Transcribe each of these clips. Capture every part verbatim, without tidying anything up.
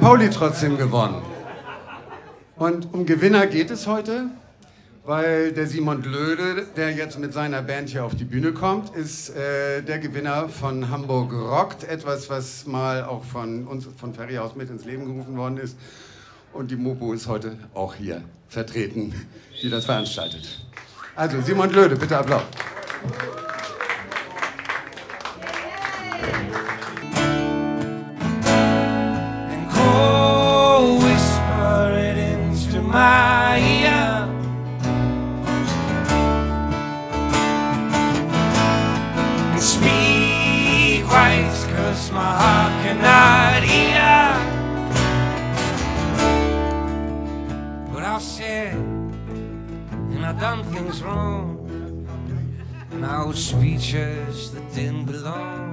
Pauli trotzdem gewonnen. Und um Gewinner geht es heute, weil der Simon Glöde, der jetzt mit seiner Band hier auf die Bühne kommt, ist äh, der Gewinner von Hamburg Rockt. Etwas, was mal auch von uns, von Ferryhaus mit ins Leben gerufen worden ist. Und die Mopo ist heute auch hier vertreten, die das veranstaltet. Also Simon Glöde, bitte Applaus. And go whisper it into my ear. And speak wise, 'cause my heart cannot hear. But I've said and I've done things wrong, and I was speeches that didn't belong.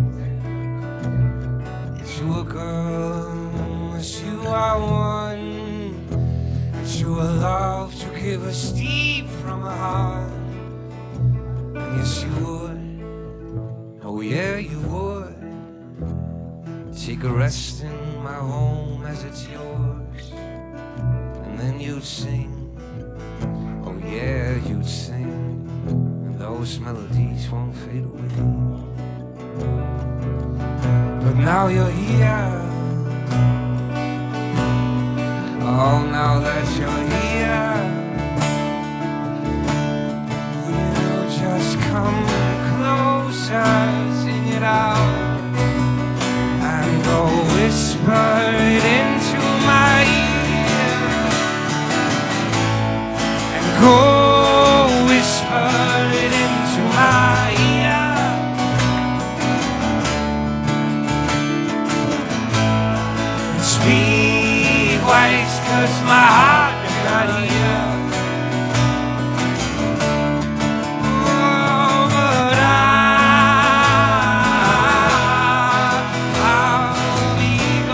To a girl as you are one, to a love to give us deep from her heart. And yes, you would, oh yeah, you would. Take a rest in my home as it's yours, and then you'd sing, oh yeah, you'd sing, and those melodies won't fade away. But now you're here. Oh, now that you're here, you just come closer, sing it out, and go whisper it into my ear, and go whisper it into my ear. Speak wise, 'cause my heart is not here. Oh, but I, I'll be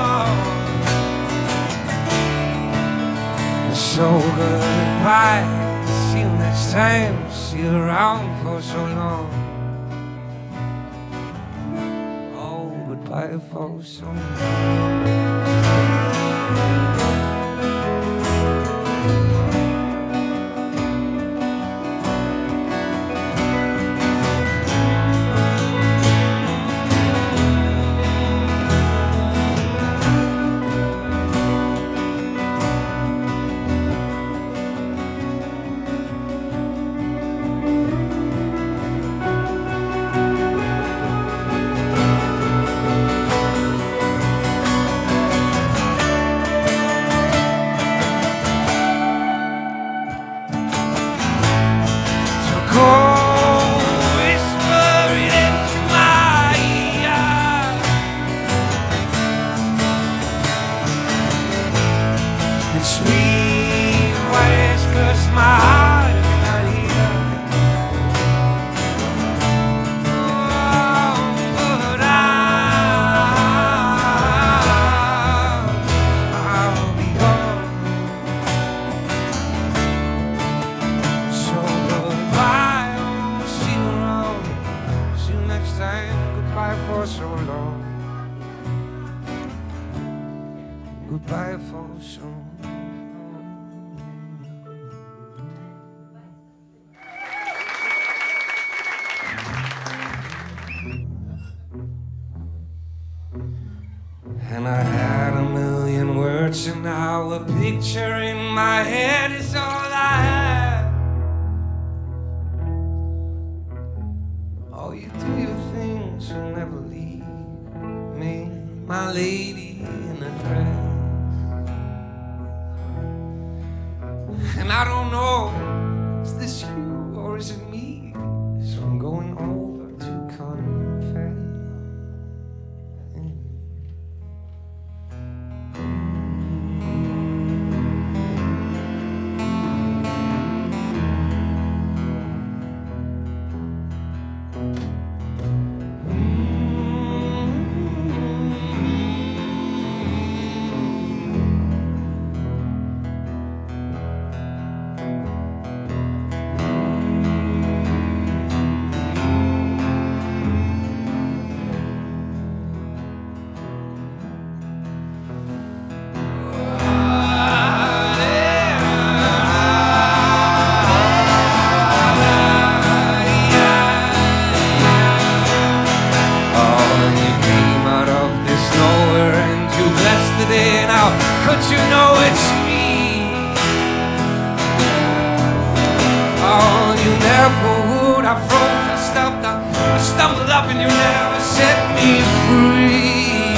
gone. So goodbye, see you next time, see you around for so long. Oh, goodbye for so long. Goodbye for so and I had a million words, and now a picture in my head is all I have. Oh, you do your things, you'll never leave me, my lady in a dress. And I don't know, is this you or is it me? So I'm going over to confess. I froze, I stopped, I, I stumbled up and you never set me free.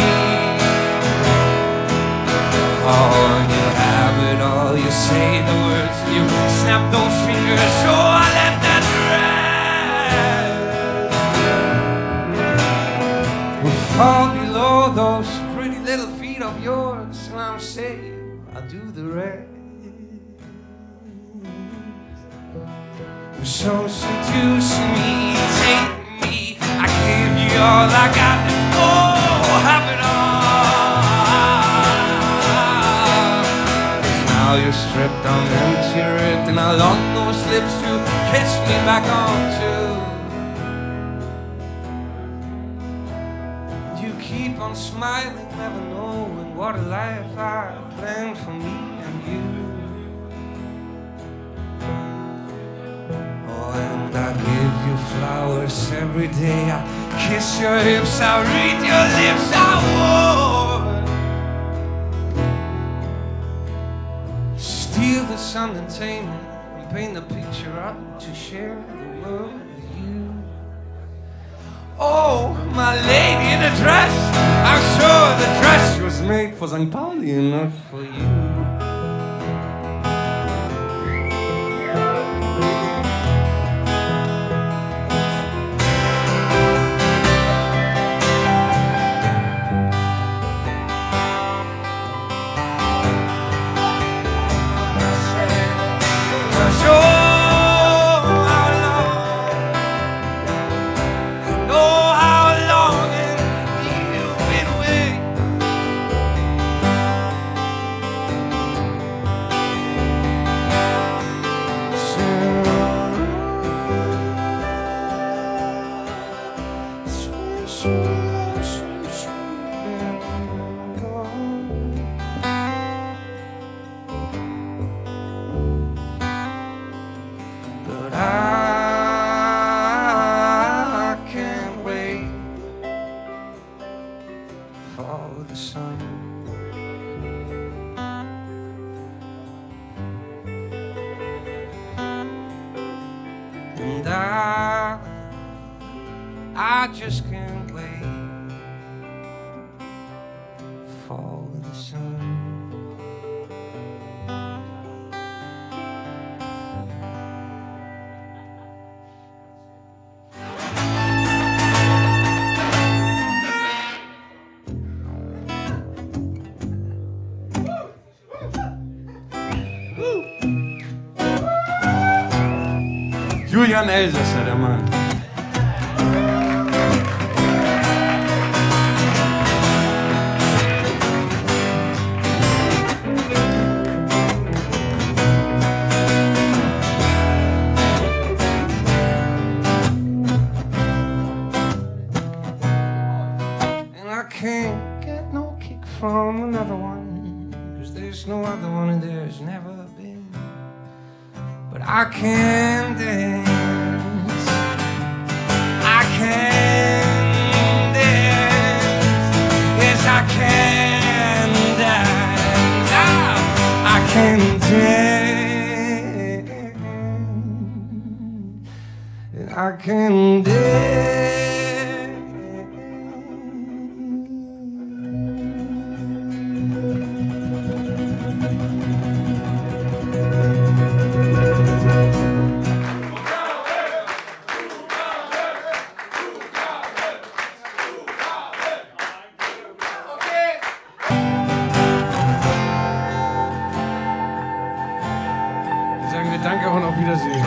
Oh, and you have it all, you say the words, you snap those fingers, so I let that drag. We fall below those pretty little feet of yours, and I'm saying I'll do the rest. So seduce me, take me, I gave you all I got, oh, have it all. Now you're stripped, I'm empty, ripped, and I long those lips to kiss me back onto. You keep on smiling, never knowing what a life I planned for me and you. And I give you flowers every day. I kiss your hips, I read your lips, I would steal the sun and tame it and paint the picture up to share the world with you. Oh, my lady in a dress, I'm sure the dress was made for Saint Pauli and not for you. But I can't wait for the sun. And I, I just can't wait for the sun. Julian Elsässer, der Mann. And I can't get no kick from another one, 'cause there's no other one and there's never been. But I can dance, I can dance, yes I can dance, ah, I can dance, and I can dance. Danke und auf Wiedersehen.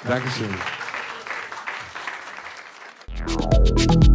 Dankeschön.